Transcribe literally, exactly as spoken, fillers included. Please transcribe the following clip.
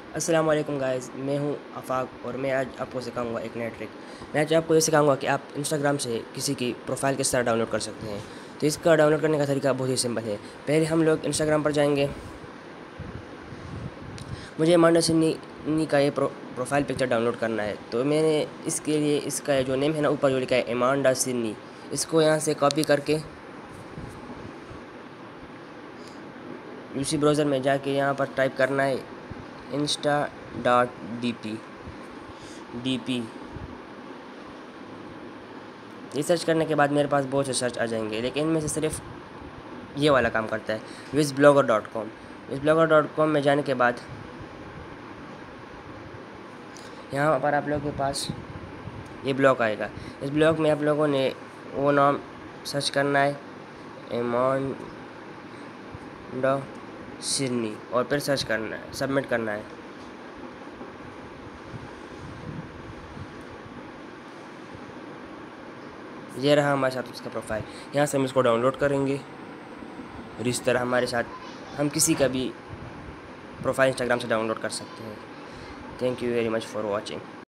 अस्सलाम वालेकुम गाइस, मैं हूं आफाक और मैं आज आपको सिखाऊंगा एक नया ट्रिक। मैं आज आपको ये सिखाऊंगा कि आप इंस्टाग्राम से किसी की प्रोफाइल किस तरह डाउनलोड कर सकते हैं। तो इसका डाउनलोड करने का तरीका बहुत ही सिंपल है। पहले हम लोग इंस्टाग्राम पर जाएंगे। मुझे अमांडा सिन्नी का ये प्रो, प्रोफाइल पिक्चर डाउनलोड करना है। तो मैंने इसके लिए इसका जो नेम है ना, ऊपर जो लिखा है अमांडा सिन्नी, इसको यहाँ से कॉपी करके उसी ब्राउज़र में जाके यहाँ पर टाइप करना है insta dot D P D P ये सर्च करने के बाद मेरे पास बहुत से सर्च आ जाएंगे, लेकिन इनमें से सिर्फ ये वाला काम करता है, wiz blogger dot com. Wiz blogger dot com में जाने के बाद यहाँ पर आप लोगों के पास ये ब्लॉग आएगा। इस ब्लॉग में आप लोगों ने वो नाम सर्च करना है, अमांडा सिन्नी, और फिर सर्च करना है, सबमिट करना है। ये रहा हमारे साथ उसका प्रोफाइल। यहाँ से हम इसको डाउनलोड करेंगे और इस तरह हमारे साथ हम किसी का भी प्रोफाइल इंस्टाग्राम से डाउनलोड कर सकते हैं। Thank you very much for watching.